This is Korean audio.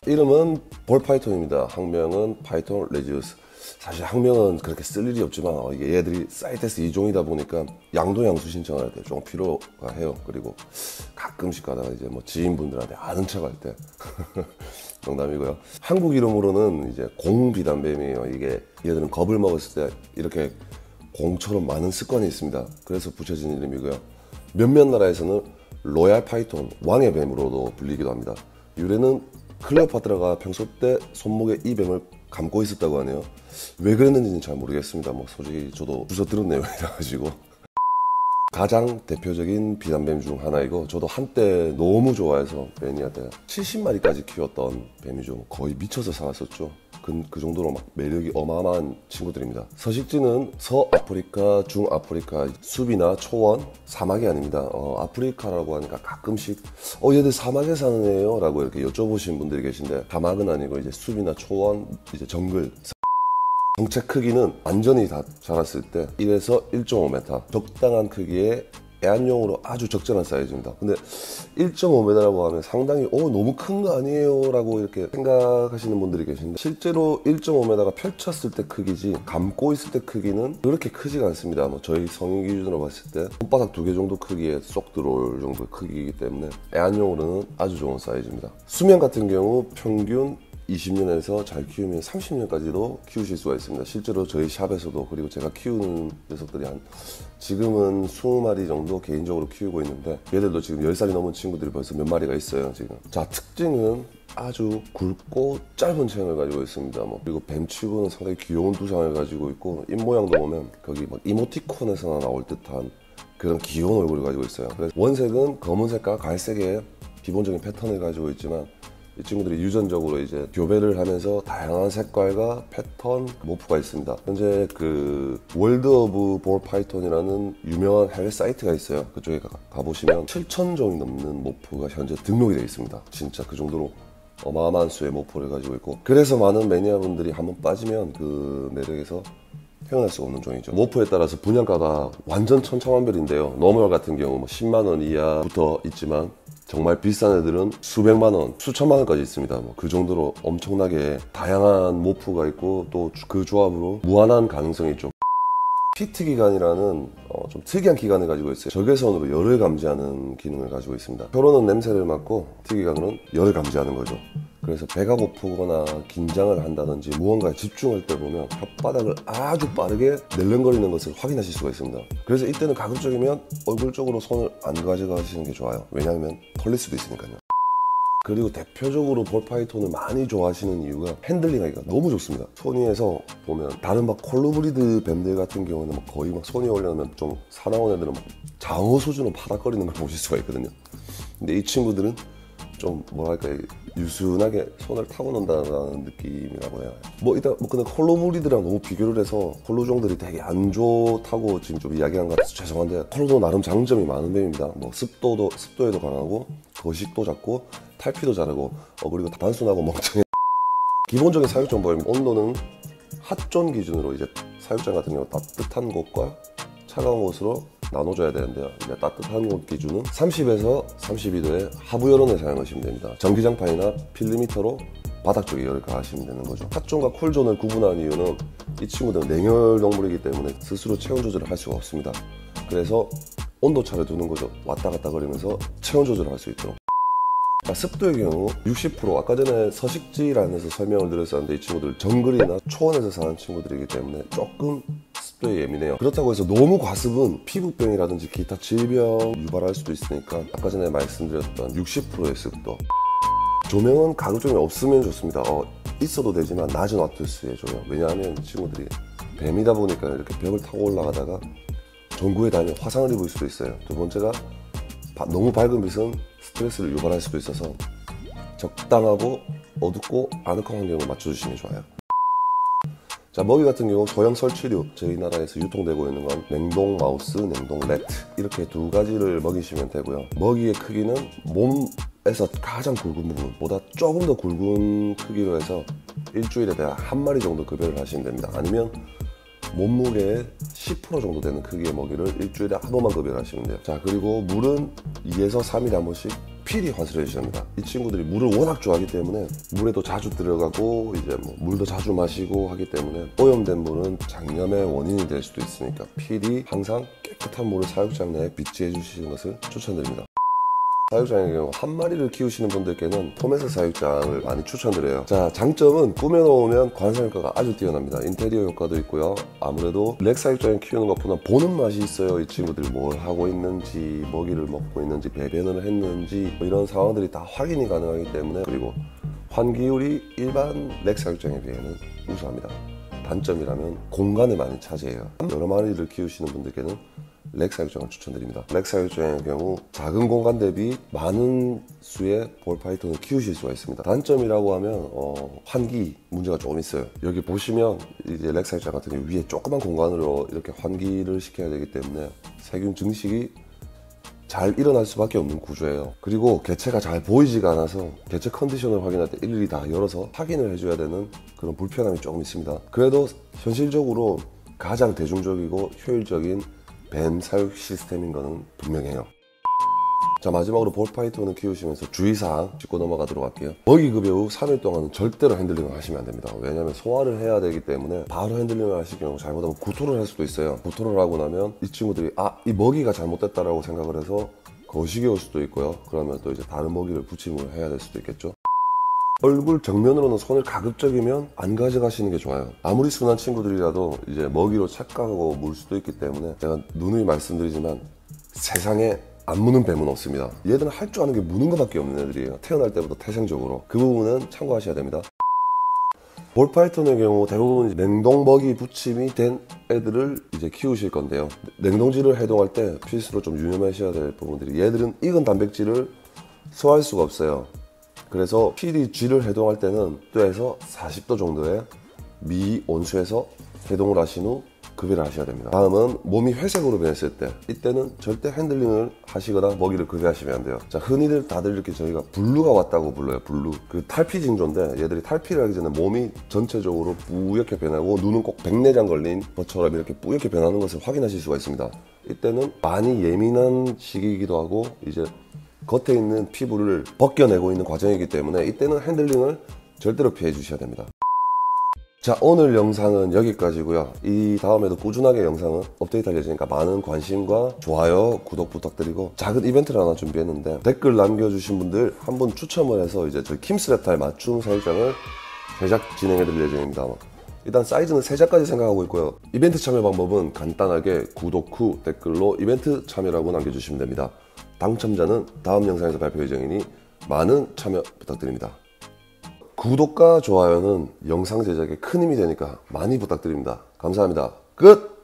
이름은 볼파이톤입니다. 학명은 파이톤 레지우스. 사실 학명은 그렇게 쓸 일이 없지만 이게 얘들이 사이테스 2종이다 보니까 양도양수 신청할 때 좀 필요가 해요. 그리고 가끔씩 가다가 이제 뭐 지인분들한테 아는 척 할 때 농담이고요. 한국 이름으로는 이제 공비단뱀이에요. 이게 얘들은 겁을 먹었을 때 이렇게 공처럼 많은 습관이 있습니다. 그래서 붙여진 이름이고요. 몇몇 나라에서는 로얄 파이톤, 왕의 뱀으로도 불리기도 합니다. 유래는 클레오파트라가 평소 때 손목에 이 뱀을 감고 있었다고 하네요. 왜 그랬는지는 잘 모르겠습니다. 뭐 솔직히 저도 주워 들은 내용이라 가지고. 가장 대표적인 비단뱀 중 하나이고 저도 한때 너무 좋아해서 매니아때 70마리까지 키웠던 뱀이죠. 거의 미쳐서 살았었죠. 그 정도로 막 매력이 어마어마한 친구들입니다. 서식지는 서아프리카, 중아프리카, 숲이나 초원, 사막이 아닙니다. 아프리카라고 하니까 가끔씩 얘들 사막에 사는 애요? 라고 이렇게 여쭤보시는 분들이 계신데 사막은 아니고 이제 숲이나 초원, 이제 정글. 정체 크기는 완전히 다 자랐을 때 1에서 1.5m 적당한 크기의 애완용으로 아주 적절한 사이즈입니다. 근데 1.5m라고 하면 상당히 너무 큰 거 아니에요? 라고 이렇게 생각하시는 분들이 계신데 실제로 1.5m가 펼쳤을 때 크기지 감고 있을 때 크기는 그렇게 크지가 않습니다. 뭐 저희 성인 기준으로 봤을 때 손바닥 2개 정도 크기에 쏙 들어올 정도의 크기이기 때문에 애완용으로는 아주 좋은 사이즈입니다. 수명 같은 경우 평균 20년에서 잘 키우면 30년까지도 키우실 수가 있습니다. 실제로 저희 샵에서도 그리고 제가 키우는 녀석들이 지금은 20마리 정도 개인적으로 키우고 있는데 얘들도 지금 10살이 넘은 친구들이 벌써 몇 마리가 있어요 지금. 자, 특징은 아주 굵고 짧은 체형을 가지고 있습니다. 그리고 뱀치고는 상당히 귀여운 두상을 가지고 있고 입모양도 보면 거기 막 이모티콘에서나 나올 듯한 그런 귀여운 얼굴을 가지고 있어요. 그래서 원색은 검은색과 갈색의 기본적인 패턴을 가지고 있지만 이 친구들이 유전적으로 이제 교배를 하면서 다양한 색깔과 패턴, 모프가 있습니다. 현재 그 월드 오브 볼 파이톤이라는 유명한 해외 사이트가 있어요. 그쪽에 가보시면 7,000종이 넘는 모프가 현재 등록이 되어 있습니다. 진짜 그 정도로 어마어마한 수의 모프를 가지고 있고 그래서 많은 매니아분들이 한번 빠지면 그 매력에서 헤어날 수가 없는 종이죠. 모프에 따라서 분양가가 완전 천차만별인데요. 노멀 같은 경우 뭐 10만 원 이하부터 있지만 정말 비싼 애들은 수백만 원, 수천만 원까지 있습니다. 그 정도로 엄청나게 다양한 모프가 있고 또 그 조합으로 무한한 가능성이 있죠. 피트 기관이라는 좀 특이한 기관을 가지고 있어요. 적외선으로 열을 감지하는 기능을 가지고 있습니다. 혀로는 냄새를 맡고 피트 기관으로는 열을 감지하는 거죠. 그래서 배가 고프거나 긴장을 한다든지 무언가에 집중할 때 보면 혓바닥을 아주 빠르게 낼름거리는 것을 확인하실 수가 있습니다. 그래서 이때는 가급적이면 얼굴 쪽으로 손을 안 가져가시는 게 좋아요. 왜냐하면 털릴 수도 있으니까요. 그리고 대표적으로 볼파이톤을 많이 좋아하시는 이유가 핸들링하기가 너무 좋습니다. 소니에서 보면 다른 막 콜로브리드 뱀들 같은 경우는 거의 막 손이 올려놓으면 좀 사나운 애들은 막 장어 수준으로 파닥거리는 걸 보실 수가 있거든요. 근데 이 친구들은 좀 뭐랄까 유순하게 손을 타고 논다는 느낌이라고 해요. 근데 콜로브리드랑 너무 비교를 해서 콜로종들이 되게 안 좋다고 지금 좀 이야기한 것 같아서 죄송한데 콜로도 나름 장점이 많은 뱀입니다. 습도에도 강하고 거식도 작고 탈피도 잘하고 그리고 단순하고 멍청해. 기본적인 사육 정보입니다. 온도는 핫존 기준으로 이제 사육장 같은 경우 따뜻한 곳과 차가운 곳으로 나눠줘야 되는데요. 이제 따뜻한 곳 기준은 30에서 32도의 하부 열원을 사용하시면 됩니다. 전기장판이나 필리미터로 바닥 쪽에 열을 가하시면 되는 거죠. 핫존과 쿨존을 구분한 이유는 이 친구들은 냉열 동물이기 때문에 스스로 체온 조절을 할 수가 없습니다. 그래서 온도차를 두는 거죠. 왔다 갔다 거리면서 체온 조절을 할 수 있도록. 습도의 경우 60% 아까 전에 서식지란에서 설명을 드렸었는데 이 친구들 정글이나 초원에서 사는 친구들이기 때문에 조금 습도에 예민해요. 그렇다고 해서 너무 과습은 피부병이라든지 기타 질병 유발할 수도 있으니까 아까 전에 말씀드렸던 60%의 습도. 조명은 가급적이면 없으면 좋습니다. 있어도 되지만 낮은 와트수의 조명. 왜냐하면 이 친구들이 뱀이다 보니까 이렇게 벽을 타고 올라가다가 전구에 닿으면 화상을 입을 수도 있어요. 두 번째가 너무 밝은 빛은 스트레스를 유발할 수도 있어서 적당하고 어둡고 아늑한 환경을 맞춰주시는 게 좋아요. 자, 먹이 같은 경우 소형 설치류, 저희 나라에서 유통되고 있는 건 냉동 마우스, 냉동 래트 이렇게 두 가지를 먹이시면 되고요. 먹이의 크기는 몸에서 가장 굵은 부분보다 조금 더 굵은 크기로 해서 일주일에 대한 한 마리 정도 급여를 하시면 됩니다. 아니면 몸무게의 10% 정도 되는 크기의 먹이를 일주일에 한 번만 급여를 하시면 돼요. 자, 그리고 물은 2에서 3일에 한 번씩 필히 환수를 해주셔야 합니다. 이 친구들이 물을 워낙 좋아하기 때문에 물에도 자주 들어가고 이제 뭐 물도 자주 마시고 하기 때문에 오염된 물은 장염의 원인이 될 수도 있으니까 필히 항상 깨끗한 물을 사육장 내에 비치해 주시는 것을 추천드립니다. 사육장의 경우 한 마리를 키우시는 분들께는 포메스 사육장을 많이 추천드려요. 자, 장점은 꾸며놓으면 관상 효과가 아주 뛰어납니다. 인테리어 효과도 있고요. 아무래도 렉 사육장을 키우는 것보다 보는 맛이 있어요. 이 친구들이 뭘 하고 있는지, 먹이를 먹고 있는지, 배변을 했는지 뭐 이런 상황들이 다 확인이 가능하기 때문에, 그리고 환기율이 일반 렉 사육장에 비해는 우수합니다. 단점이라면 공간을 많이 차지해요. 여러 마리를 키우시는 분들께는 렉 사육장을 추천드립니다. 렉 사육장의 경우 작은 공간 대비 많은 수의 볼파이톤을 키우실 수가 있습니다. 단점이라고 하면 환기 문제가 조금 있어요. 여기 보시면 이제 렉 사육장 같은 경우 위에 조그만 공간으로 이렇게 환기를 시켜야 되기 때문에 세균 증식이 잘 일어날 수밖에 없는 구조예요. 그리고 개체가 잘 보이지가 않아서 개체 컨디션을 확인할 때 일일이 다 열어서 확인을 해줘야 되는 그런 불편함이 조금 있습니다. 그래도 현실적으로 가장 대중적이고 효율적인 뱀 사육 시스템인 거는 분명해요. 자, 마지막으로 볼파이톤을 키우시면서 주의사항 짚고 넘어가도록 할게요. 먹이 급여 후 3일 동안은 절대로 핸들링을 하시면 안 됩니다. 왜냐하면 소화를 해야 되기 때문에 바로 핸들링을 하실 경우 잘못하면 구토를 할 수도 있어요. 구토를 하고 나면 이 친구들이 이 먹이가 잘못됐다라고 생각을 해서 거식이 올 수도 있고요. 그러면 또 이제 다른 먹이를 부침을 해야 될 수도 있겠죠. 얼굴 정면으로는 손을 가급적이면 안 가져가시는 게 좋아요. 아무리 순한 친구들이라도 이제 먹이로 착각하고 물 수도 있기 때문에 제가 누누이 말씀드리지만 세상에 안 무는 뱀은 없습니다. 얘들은 할 줄 아는 게 무는 것밖에 없는 애들이에요. 태어날 때부터 태생적으로. 그 부분은 참고하셔야 됩니다. 볼파이톤의 경우 대부분 냉동 먹이 부침이 된 애들을 이제 키우실 건데요. 냉동질을 해동할 때 필수로 좀 유념하셔야 될 부분들이, 얘들은 익은 단백질을 소화할 수가 없어요. 그래서 필히 쥐를 해동할 때는 10도에서 40도 정도의 미온수에서 해동을 하신 후 급여를 하셔야 됩니다. 다음은 몸이 회색으로 변했을 때, 이때는 절대 핸들링을 하시거나 먹이를 급여하시면 안 돼요. 자, 흔히들 다들 이렇게 저희가 블루가 왔다고 불러요. 블루. 그 탈피 징조인데, 얘들이 탈피를 하기 전에 몸이 전체적으로 뿌옇게 변하고 눈은 꼭 백내장 걸린 것처럼 이렇게 뿌옇게 변하는 것을 확인하실 수가 있습니다. 이때는 많이 예민한 시기이기도 하고 이제 겉에 있는 피부를 벗겨내고 있는 과정이기 때문에 이때는 핸들링을 절대로 피해 주셔야 됩니다. 자, 오늘 영상은 여기까지고요. 이 다음에도 꾸준하게 영상은 업데이트할 예정이니까 많은 관심과 좋아요, 구독 부탁드리고, 작은 이벤트를 하나 준비했는데 댓글 남겨주신 분들 한 분 추첨을 해서 이제 저희 킴스랩탈 맞춤 사육장을 제작 진행해드릴 예정입니다. 일단 사이즈는 3자까지 생각하고 있고요. 이벤트 참여 방법은 간단하게 구독 후 댓글로 이벤트 참여라고 남겨주시면 됩니다. 당첨자는 다음 영상에서 발표 예정이니 많은 참여 부탁드립니다. 구독과 좋아요는 영상 제작에 큰 힘이 되니까 많이 부탁드립니다. 감사합니다. 끝!